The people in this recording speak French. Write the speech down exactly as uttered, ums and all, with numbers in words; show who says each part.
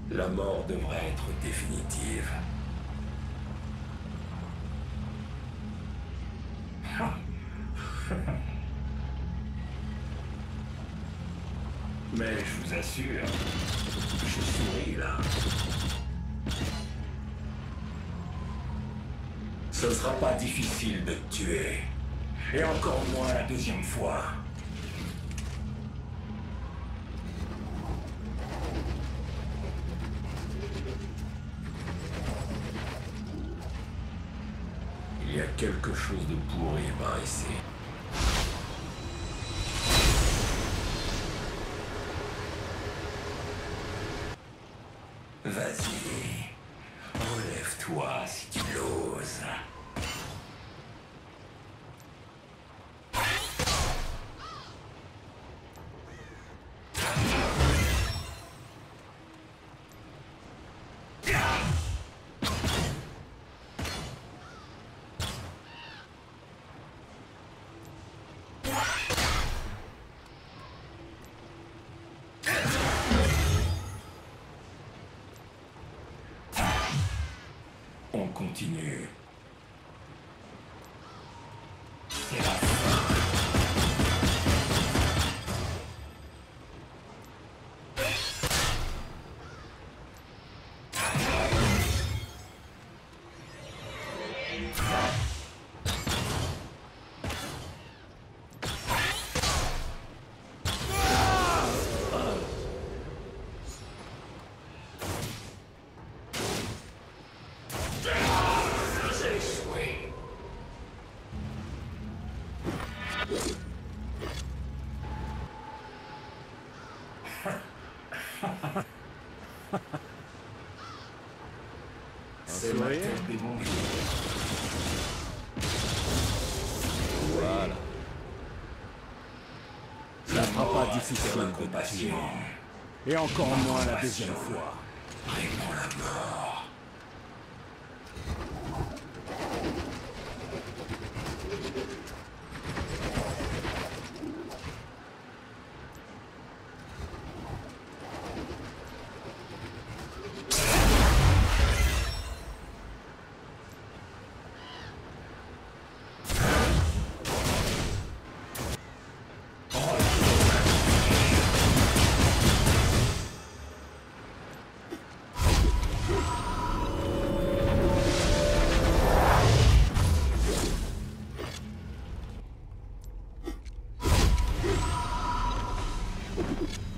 Speaker 1: La mort devrait être définitive. Mais je vous assure, je souris là. Ce sera pas difficile de te tuer. Et encore moins la deuxième fois. Il y a quelque chose de pourri par ici. Vas-y, relève-toi si tu l'oses. On continue. C'est la fin. J'ai échoué. C'est ma tête des bons jours.
Speaker 2: Voilà. Ça sera pas difficile de
Speaker 1: compassion.
Speaker 2: tuer. Et encore moins la deuxième fois.
Speaker 1: Vraiment la mort. You